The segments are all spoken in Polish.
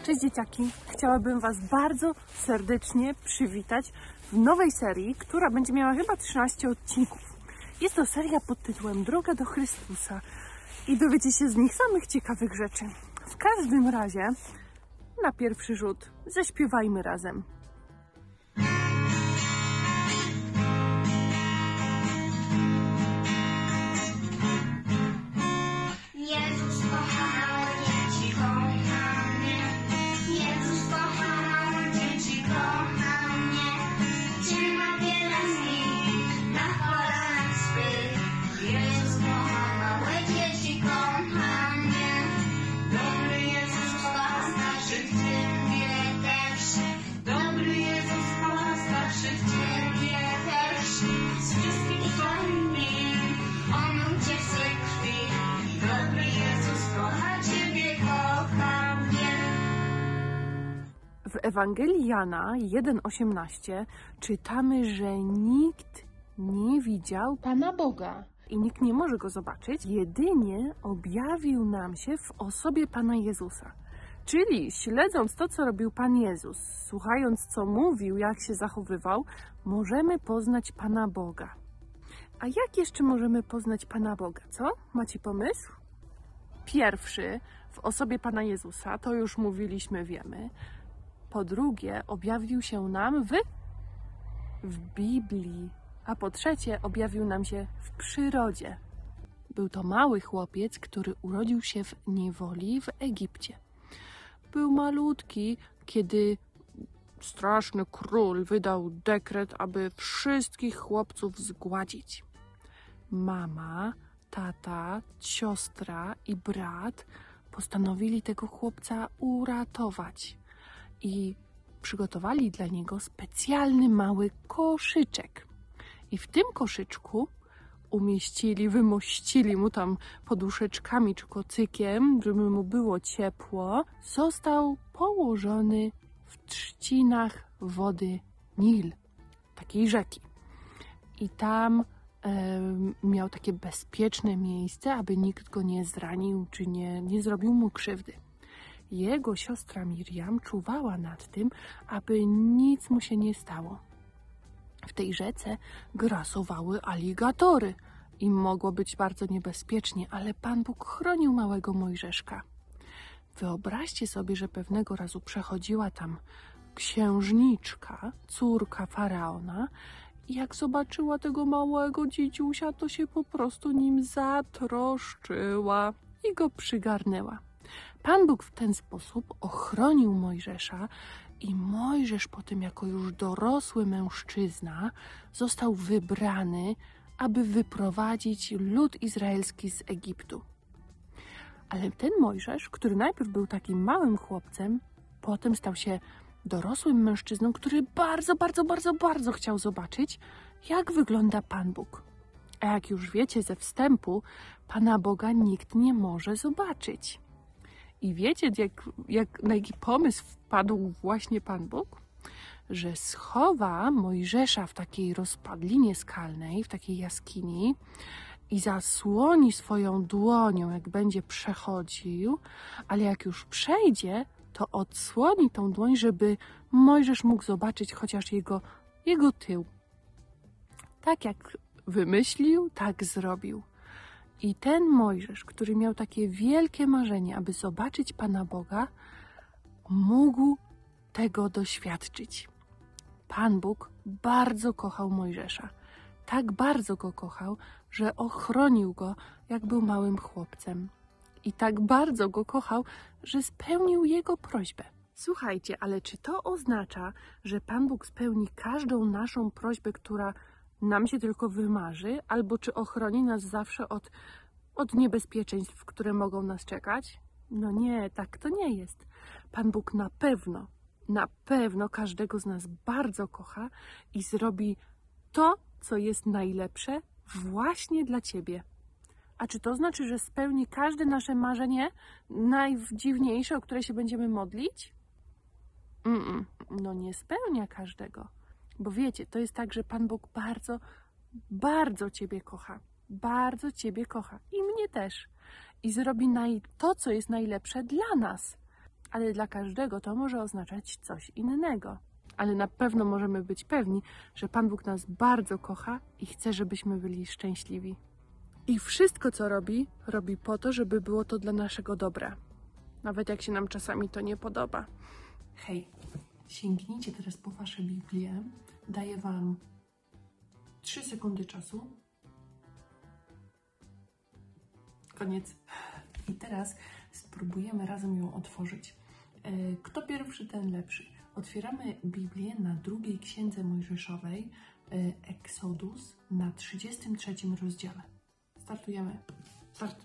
Cześć dzieciaki! Chciałabym Was bardzo serdecznie przywitać w nowej serii, która będzie miała chyba 13 odcinków. Jest to seria pod tytułem Droga do Chrystusa i dowiecie się z nich samych ciekawych rzeczy. W każdym razie, na pierwszy rzut, zaśpiewajmy razem. Jezus kocha dzieci, kocha mnie. Jezus kocha dzieci, kocha mnie. Trzyma wiele z nich na kolanach swych. Jezus kocha małe dzieci, kocha mnie. Dobry Jezus kocha starszych, Ciebie też. Dobry Jezus kocha starszych, Ciebie też. Z wszystkich Twoimi On Cię w swej krwi. Dobry Jezus kocha Ciebie, kocha mnie. W Ewangelii Jana 1,18 czytamy, że nikt nie widział Pana Boga. i nikt nie może Go zobaczyć, jedynie objawił nam się w osobie Pana Jezusa. Czyli śledząc to, co robił Pan Jezus, słuchając, co mówił, jak się zachowywał, możemy poznać Pana Boga. A jak jeszcze możemy poznać Pana Boga, co? Macie pomysł? Pierwszy, w osobie Pana Jezusa, to już mówiliśmy, wiemy. Po drugie, objawił się nam w Biblii. A po trzecie, objawił nam się w przyrodzie. Był to mały chłopiec, który urodził się w niewoli w Egipcie. Był malutki, kiedy straszny król wydał dekret, aby wszystkich chłopców zgładzić. Mama, tata, siostra i brat postanowili tego chłopca uratować i przygotowali dla niego specjalny mały koszyczek. I w tym koszyczku wymościli mu tam poduszeczkami czy kocykiem, żeby mu było ciepło. Został położony w trzcinach wody Nil, takiej rzeki. I tam miał takie bezpieczne miejsce, aby nikt go nie zranił czy nie zrobił mu krzywdy. Jego siostra Miriam czuwała nad tym, aby nic mu się nie stało. W tej rzece grasowały aligatory i mogło być bardzo niebezpiecznie, ale Pan Bóg chronił małego Mojżeszka. Wyobraźcie sobie, że pewnego razu przechodziła tam księżniczka, córka faraona, i jak zobaczyła tego małego dzidziusia, to się po prostu nim zatroszczyła i go przygarnęła. Pan Bóg w ten sposób ochronił Mojżesza i Mojżesz potem jako już dorosły mężczyzna został wybrany, aby wyprowadzić lud izraelski z Egiptu. Ale ten Mojżesz, który najpierw był takim małym chłopcem, potem stał się dorosłym mężczyzną, który bardzo chciał zobaczyć, jak wygląda Pan Bóg. A jak już wiecie ze wstępu, Pana Boga nikt nie może zobaczyć. I wiecie, na jaki pomysł wpadł właśnie Pan Bóg? Że schowa Mojżesza w takiej rozpadlinie skalnej, w takiej jaskini i zasłoni swoją dłonią, jak będzie przechodził, ale jak już przejdzie, to odsłoni tą dłoń, żeby Mojżesz mógł zobaczyć chociaż jego tył. Tak jak wymyślił, tak zrobił. I ten Mojżesz, który miał takie wielkie marzenie, aby zobaczyć Pana Boga, mógł tego doświadczyć. Pan Bóg bardzo kochał Mojżesza. Tak bardzo go kochał, że ochronił go, jak był małym chłopcem. I tak bardzo go kochał, że spełnił jego prośbę. Słuchajcie, ale czy to oznacza, że Pan Bóg spełni każdą naszą prośbę, która nam się tylko wymarzy, albo czy ochroni nas zawsze od niebezpieczeństw, które mogą nas czekać? No nie, tak to nie jest. Pan Bóg na pewno każdego z nas bardzo kocha i zrobi to, co jest najlepsze właśnie dla Ciebie. A czy to znaczy, że spełni każde nasze marzenie, najdziwniejsze, o które się będziemy modlić? No nie spełnia każdego. Bo wiecie, to jest tak, że Pan Bóg bardzo Ciebie kocha. Bardzo Ciebie kocha. I mnie też. I zrobi to, co jest najlepsze dla nas. ale dla każdego to może oznaczać coś innego. Ale na pewno możemy być pewni, że Pan Bóg nas bardzo kocha i chce, żebyśmy byli szczęśliwi. I wszystko, co robi, robi po to, żeby było to dla naszego dobra. Nawet jak się nam czasami to nie podoba. Hej, sięgnijcie teraz po wasze Biblię. Daję wam 3 sekundy czasu. Koniec. I teraz spróbujemy razem ją otworzyć. Kto pierwszy, ten lepszy. Otwieramy Biblię na 2 Księdze Mojżeszowej, Exodus, na 33 rozdziale. Startujemy. Start.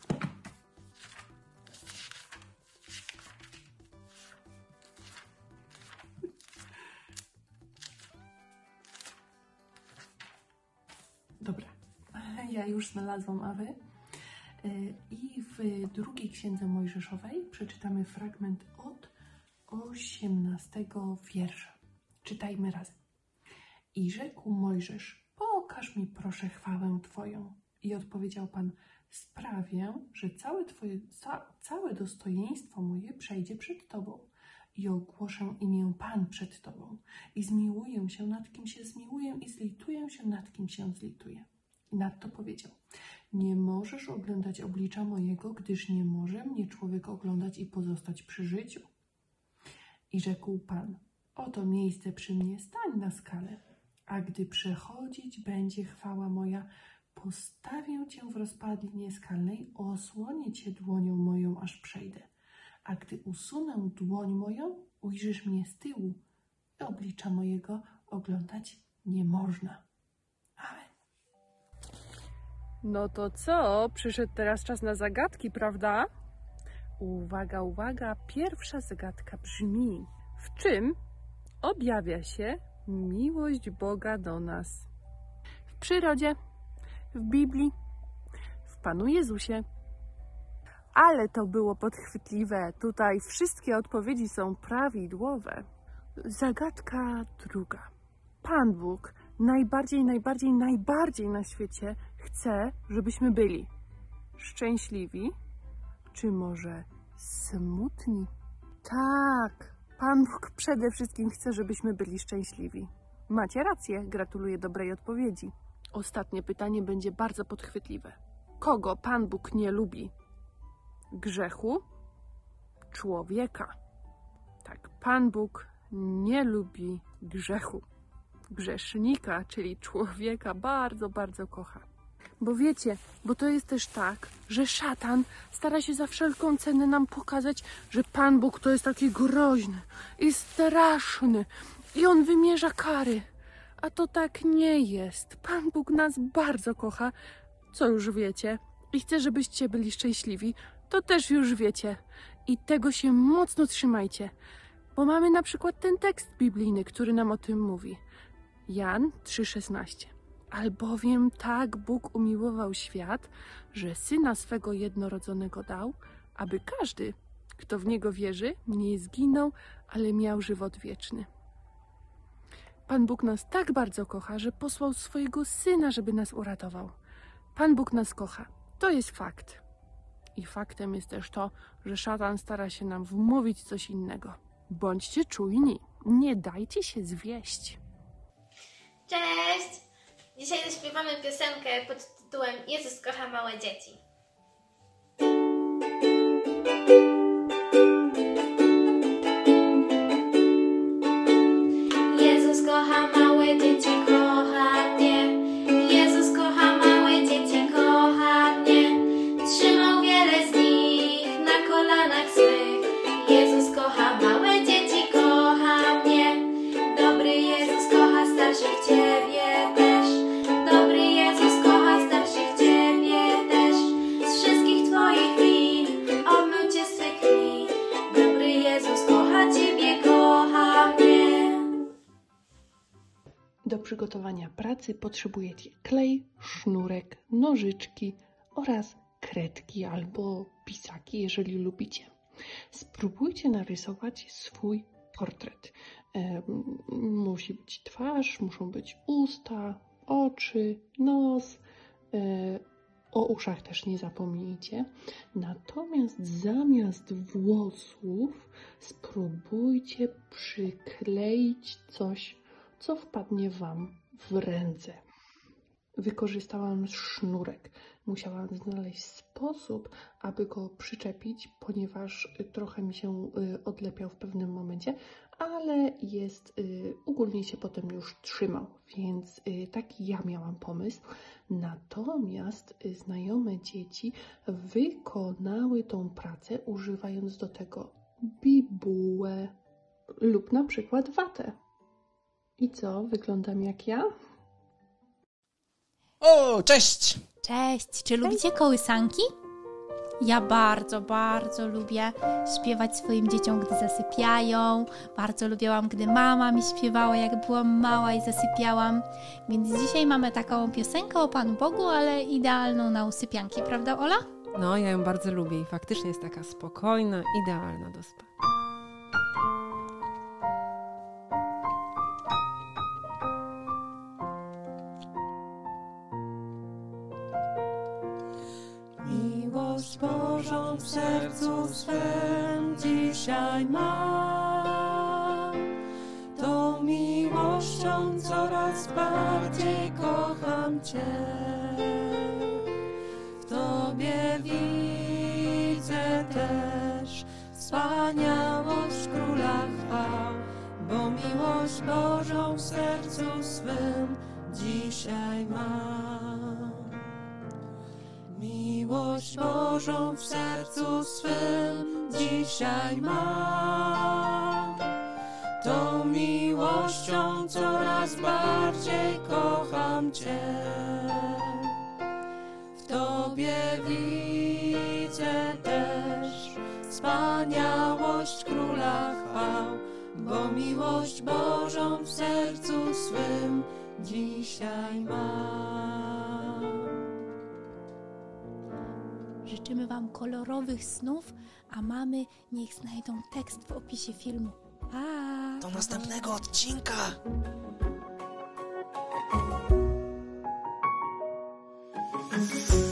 Dobra, ja już znalazłam, a wy? I w 2 Księdze Mojżeszowej przeczytamy fragment od 18 wiersza. Czytajmy razem. I rzekł Mojżesz: pokaż mi proszę chwałę Twoją. I odpowiedział Pan: sprawię, że całe dostojeństwo moje przejdzie przed Tobą. I ogłoszę imię Pan przed Tobą. I zmiłuję się nad kim się zmiłuję i zlituję się nad kim się zlituję. I nadto powiedział: nie możesz oglądać oblicza mojego, gdyż nie może mnie człowiek oglądać i pozostać przy życiu. I rzekł Pan: oto miejsce przy mnie, stań na skale, a gdy przechodzić będzie chwała moja, postawię Cię w rozpadlinie skalnej, osłonię Cię dłonią moją, aż przejdę. A gdy usunę dłoń moją, ujrzysz mnie z tyłu i oblicza mojego oglądać nie można. Amen. No to co? Przyszedł teraz czas na zagadki, prawda? Uwaga, uwaga, pierwsza zagadka brzmi: w czym objawia się miłość Boga do nas? W przyrodzie, w Biblii, w Panu Jezusie. Ale to było podchwytliwe. Tutaj wszystkie odpowiedzi są prawidłowe. Zagadka druga. Pan Bóg najbardziej na świecie chce, żebyśmy byli szczęśliwi, czy może smutni? Tak, Pan Bóg przede wszystkim chce, żebyśmy byli szczęśliwi. Macie rację, gratuluję dobrej odpowiedzi. Ostatnie pytanie będzie bardzo podchwytliwe. Kogo Pan Bóg nie lubi? Grzechu? Człowieka. Tak, Pan Bóg nie lubi grzechu. Grzesznika, czyli człowieka, bardzo kocha. Bo wiecie, bo to jest też tak, że szatan stara się za wszelką cenę nam pokazać, że Pan Bóg to jest taki groźny i straszny i On wymierza kary. A to tak nie jest. Pan Bóg nas bardzo kocha, co już wiecie, i chce, żebyście byli szczęśliwi, to też już wiecie. I tego się mocno trzymajcie, bo mamy na przykład ten tekst biblijny, który nam o tym mówi. Jan 3,16. Albowiem tak Bóg umiłował świat, że Syna swego jednorodzonego dał, aby każdy, kto w Niego wierzy, nie zginął, ale miał żywot wieczny. Pan Bóg nas tak bardzo kocha, że posłał swojego Syna, żeby nas uratował. Pan Bóg nas kocha. To jest fakt. I faktem jest też to, że szatan stara się nam wmówić coś innego. Bądźcie czujni. Nie dajcie się zwieść. Cześć! Dzisiaj zaśpiewamy piosenkę pod tytułem Jezus kocha małe dzieci. Jezus kocha małe dzieci, kocha mnie. Jezus kocha małe dzieci, kocha mnie. Trzymał wiele z nich na kolanach swych. Jezus kocha małe dzieci, kocha mnie. Dobry Jezus kocha starszych Ciebie też. Dobry Jezus kocha starszych Ciebie też. Z wszystkich Twoich win obmył Cię z swych krwi. Dobry Jezus kocha Ciebie, kocha mnie. Do przygotowania pracy potrzebujecie klej, sznurek, nożyczki oraz kredki albo pisaki, jeżeli lubicie. Spróbujcie narysować swój portret. Musi być twarz, muszą być usta, oczy, nos, O uszach też nie zapomnijcie. Natomiast zamiast włosów spróbujcie przykleić coś, co wpadnie Wam w ręce. Wykorzystałam sznurek. Musiałam znaleźć sposób, aby go przyczepić, ponieważ trochę mi się odlepiał w pewnym momencie, ale ogólnie się potem już trzymał, więc taki ja miałam pomysł. Natomiast znajome dzieci wykonały tą pracę, używając do tego bibułę lub na przykład watę. I co? Wyglądam jak ja? O, cześć! Cześć, czy lubicie kołysanki? Ja bardzo, bardzo lubię śpiewać swoim dzieciom, gdy zasypiają. Bardzo lubiłam, gdy mama mi śpiewała, jak byłam mała i zasypiałam. Więc dzisiaj mamy taką piosenkę o Panu Bogu, ale idealną na usypianki, prawda Ola? No, ja ją bardzo lubię i faktycznie jest taka spokojna, idealna do spania. Miłość Bożą w sercu swym dzisiaj mam. Tą miłością coraz bardziej kocham Cię. W Tobie widzę też wspaniałość Króla chwał, bo miłość Bożą w sercu swym dzisiaj mam. Miłość Bożą w sercu swym dzisiaj mam. Tą miłością coraz bardziej kocham Cię. W Tobie widzę też wspaniałość Króla chwał, bo miłość Bożą w sercu swym dzisiaj mam. Życzymy Wam kolorowych snów, a mamy niech znajdą tekst w opisie filmu. Pa! Do następnego odcinka! Thank you.